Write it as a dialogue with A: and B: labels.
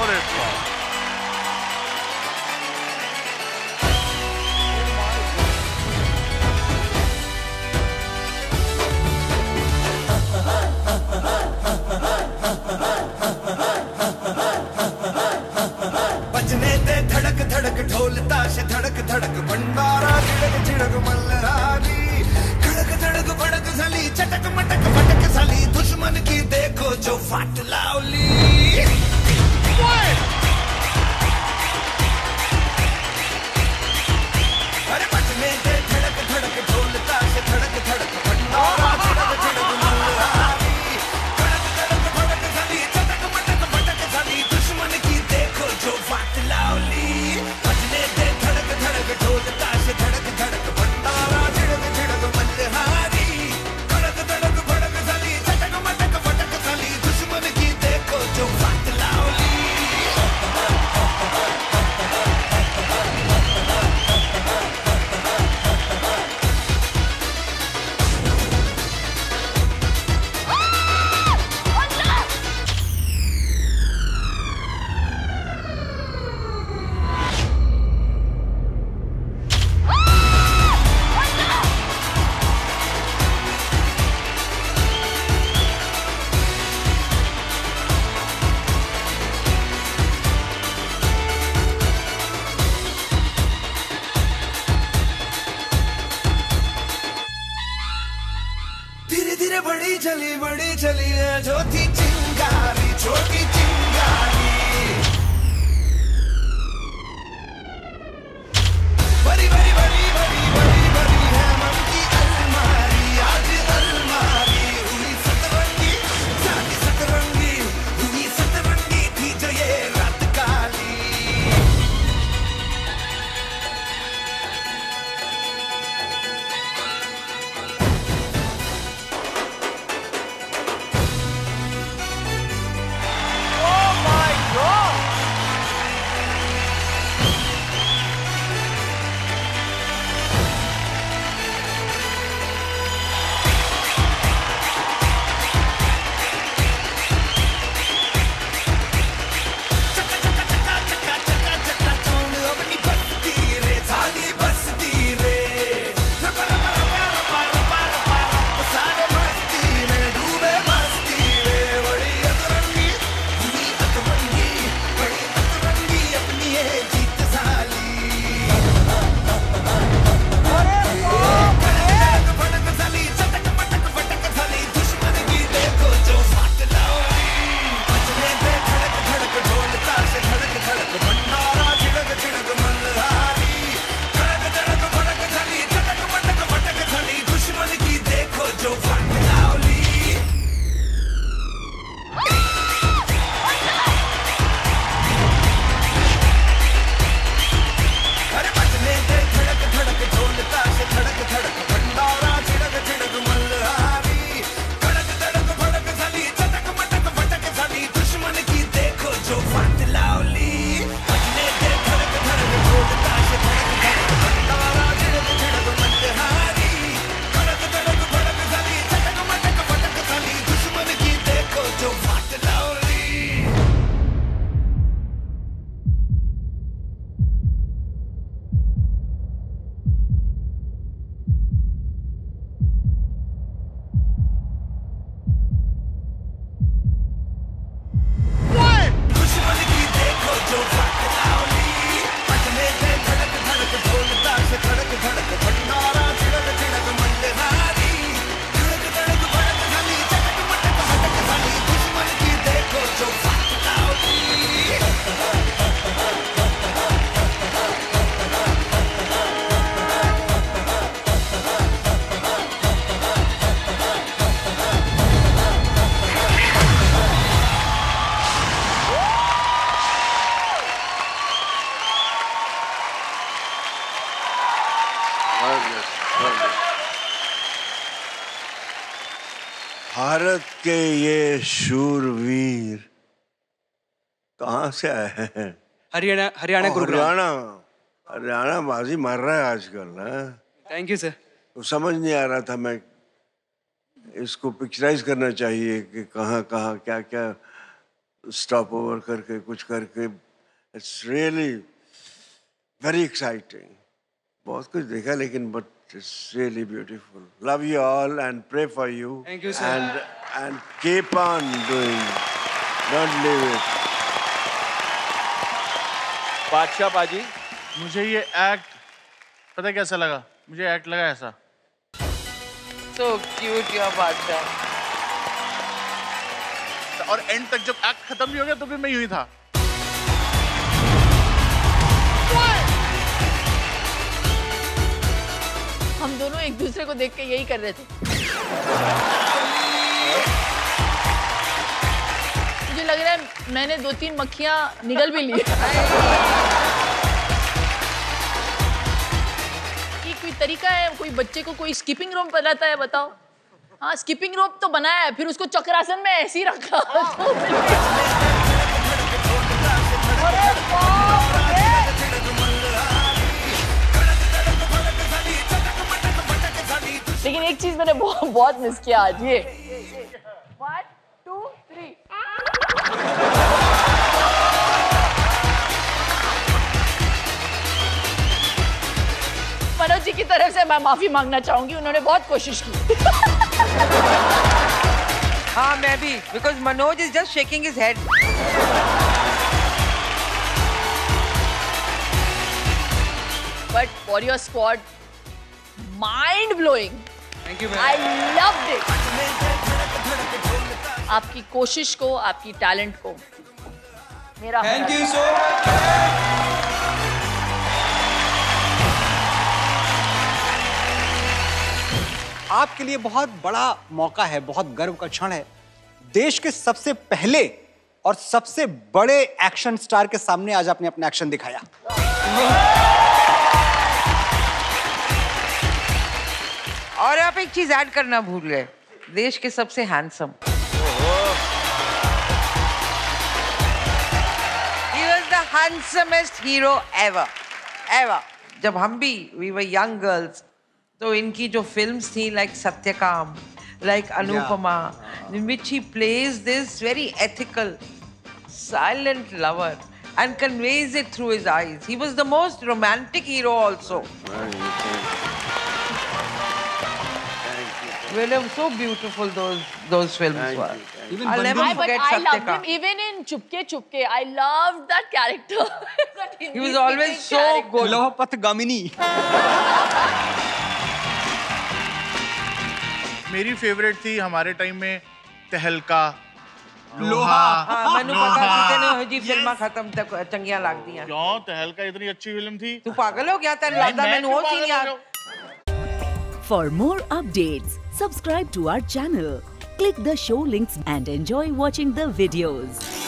A: अरे
B: बजने दे धड़क धड़क ढोल ताश धड़क धड़क भंडारा झिड़क झिड़क मल्हारी खड़क धड़क भड़क सली चटक मटक फटक सली दुश्मन की देखो जो फाट लावली अरे बजने दे धड़क धड़क ढोल ताश धड़क धड़क भंडारा झिड़क झिड़क मल्हारी खड़क धड़क भड़क सली चटक मटक फटक सली दुश्मन की देखो जो फाट लावली बजने दे धड़क धड़क ढोल ताश धड़क धड़क भंडारा झिड़क झिड़क मल्हारी खड़क धड़क भड़क सली चटक मटक फटक सली दुश्मन की देखो जो फाट लावली धीरे धीरे बड़ी चली है जो थी चिंगारी छोटी चिंगारी बड़ी बड़ी बड़ी बड़ी बड़ी बड़ी है मन की अलमारी आज अलमारी हुई सतरंगी साथी सतरंगी हुई सतरंगी थी जो ये रात काली
C: भारत के ये शूरवीर कहाँ से आए हैं?
D: हरियाणा हरियाणा गुरुग्राम।
C: हरियाणा बाजी मार रहा है आजकल ना।
D: Thank you sir.
C: तो समझ नहीं आ रहा था, मैं इसको पिक्चराइज करना चाहिए कि कहाँ कहाँ क्या क्या स्टॉप ओवर करके कुछ करके, इट्स रियली वेरी एक्साइटिंग। बहुत कुछ देखा लेकिन but it's really beautiful. Love you all and pray for you.
D: Thank you, sir.
C: And keep on doing, don't leave it.
A: Badshah बाजी,
E: मुझे ये एक्ट पता है कैसा लगा? मुझे एक्ट लगा ऐसा।
F: So cute, your Badshah.
E: और एंड तक जब एक्ट खत्म भी हो गया तो भी मैं यूं ही था।
G: हम दोनों एक दूसरे को देख के यही कर रहे थे। मुझे लग रहा है मैंने 2-3 मक्खियां निगल भी ली। ये कोई तरीका है? कोई बच्चे को कोई स्किपिंग रोप बनाता है? बताओ। हाँ, स्किपिंग रोप तो बनाया है, फिर उसको चक्रासन में ऐसे ही रखा। लेकिन एक चीज मैंने बहुत मिस किया आज। ये 1 2 3 मनोज जी की तरफ से मैं माफी मांगना चाहूंगी, उन्होंने बहुत कोशिश की।
F: हाँ, मैं भी, because Manoj is just shaking his head.
G: But Warrior Squad, mind blowing.
D: Thank you,
G: I
D: ma'am.
G: loved it. आपकी कोशिश को, आपकी टैलेंट को मेरा
D: Thank you so much.
H: आपके लिए बहुत बड़ा मौका है, बहुत गर्व का क्षण है। देश के सबसे पहले और सबसे बड़े एक्शन स्टार के सामने आज आपने अपना एक्शन दिखाया।
F: और आप एक चीज ऐड करना भूल गए, देश के सबसे handsome. He was the handsomest hero ever, ever. जब हम भी we were young girls, तो इनकी जो फिल्म्स थी like Satyakam, like Anupama, in which he plays this very ethical, silent lover and conveys it through his eyes. He was the most romantic hero also. Well, they were so beautiful those films were. I'll never forget
G: I loved
F: Satyakam.
G: him even in Chupke Chupke. I loved that character.
F: He was always so good.
H: लोहपथ Gamini.
E: मेरी favourite थी हमारे time में तहलका, लोहा।
F: हाँ, मैंने पता सीधे ने जी फिल्म खत्म तक चंगियां लाग दिया।
E: क्यों? तहलका इतनी अच्छी फिल्म थी।
F: तू पागल हो गया? तेरे लादा मैंने वो सीन याद।
I: For more updates, subscribe to our channel, click the show links and enjoy watching the videos.